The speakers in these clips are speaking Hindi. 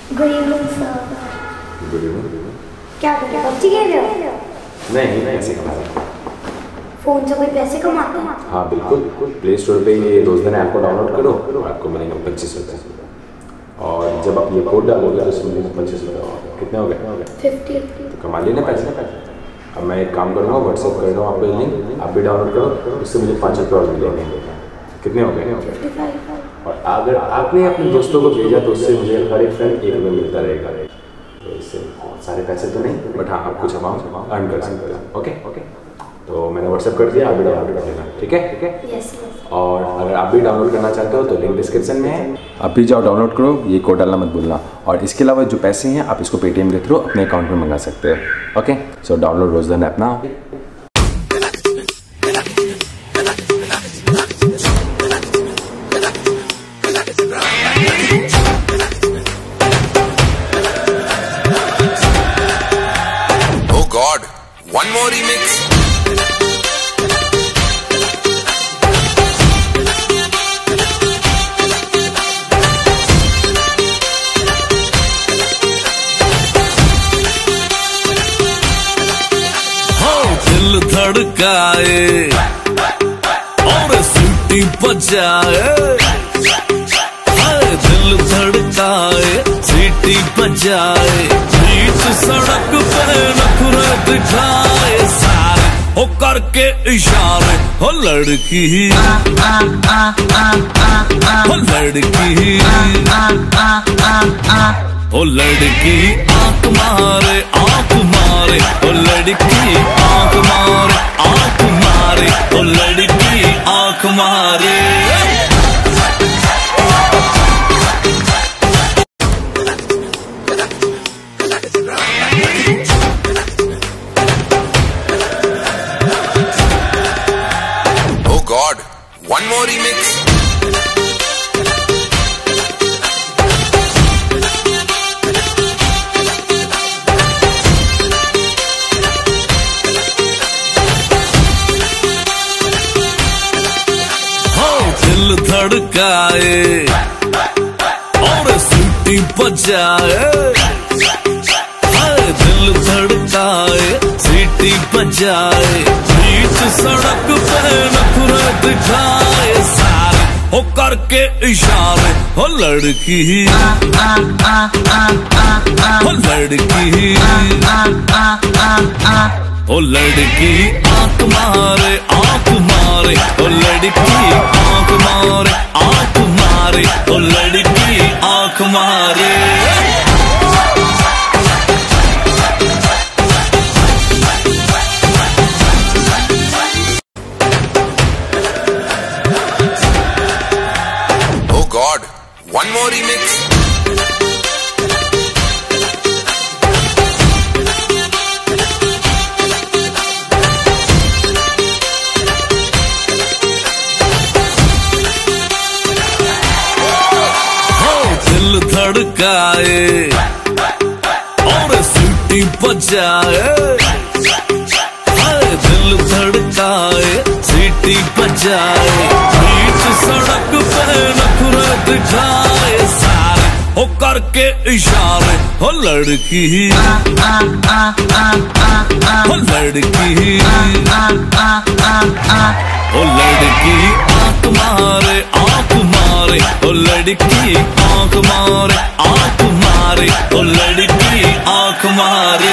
Good evening sir. Good evening. क्या कर रहे हो? पबजी खेल रहे हो? नहीं, पैसे कमा रहा हूँ। फोन से कोई पैसे कमाता है? हाँ बिल्कुल, प्ले स्टोर पे ये दोस्त ने ऐप को डाउनलोड करो, आपको मिलेंगे 25 रुपये। और जब आप ये कोड डालोगे तो उसमें 25 रुपये कितने हो गए? 50। तो कमा लेना पैसे। अब मैं एक काम करूँगा, व्हाट्सएप कर रहा हूँ आपको लिंक, आप भी डाउनलोड करो, उससे मुझे 5 रुपये और मिलेंगे। कितने हो गए? 55। और अगर आपने अपने दोस्तों को भेजा तो उससे मुझे हर एक फ्रेंड 1 रुपये मिलता रहेगा। तो इससे सारे पैसे तो नहीं, बट हाँ आप कुछ अमाउंट अर्न कर सकते हो। ओके, तो मैंने व्हाट्सएप कर दिया, आप भी डाउनलोड कर लेना। ठीक है? यस। और अगर आप भी डाउनलोड करना चाहते हो तो लिंक डिस्क्रिप्शन में है, आप भी जाओ डाउनलोड करो, ये कोड डालना मत भूलना। और इसके अलावा जो पैसे हैं आप इसको पेटीएम के थ्रू अपने अकाउंट में मंगा सकते हो। Okay, so download Rozdhan app ना। Oh God, one more remix. दिल धड़काए और सीटी बजाए, दिल धड़काए सीटी बजाए, बीच सड़क पे नखरे दिखाए सारे, हो करके इशारे, हो लड़की ओ लड़की आंख मारे, ओ लड़की आंख मारे, ओ लड़की आंख मारे। Oh God, one more remix. दिल धड़काए और सीटी बजाए, दिल धड़काए सीटी बजाए, बीच सड़क पे नखरे दिखाए सारे, हो करके इशारे, हो लड़की ओ लड़की आंख मारे, ओ लड़की आंख मारे, ओ लड़की आंख मारे। Oh God, one more remix. दिल धड़काए और सीटी बजाए, दिल धड़काए सीटी बजाए, बीच सड़क पे नखरे दिखाए सारे, हो करके इशारे, हो लड़की ओ लड़की आंख मारे, ओ लड़की आंख मारे, ओ लड़की आंख मारे।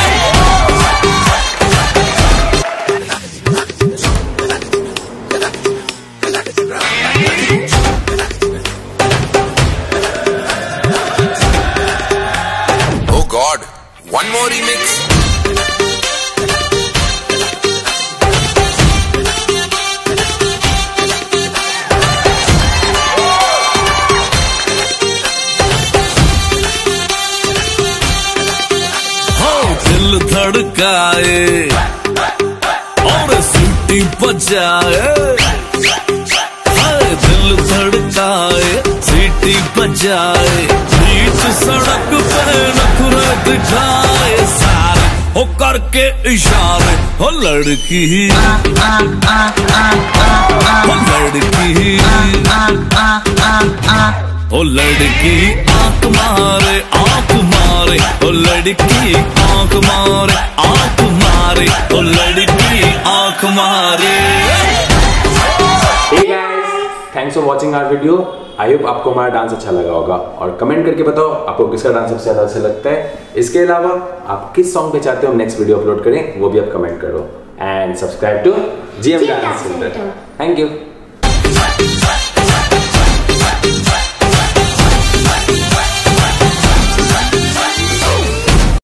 Oh God, one more remix. दिल धड़काए और सीटी बजाए, दिल धड़काए सीटी बजाए, बीच सड़क पे नखरे दिखाए सारे, हो करके इशारे, हो लड़की ओ लड़की आंख मारे, लड़की आंख मारे ओ लड़की आंख मारे। Hey guys, thanks for watching our video. I hope आपको हमारा डांस अच्छा लगा होगा और कमेंट करके बताओ आपको किसका डांस सबसे ज़्यादा अच्छा लगता है। इसके अलावा आप किस सॉन्ग पे चाहते हो हम नेक्स्ट वीडियो अपलोड करें वो भी आप कमेंट करो and subscribe to GM dance centre. Thank you.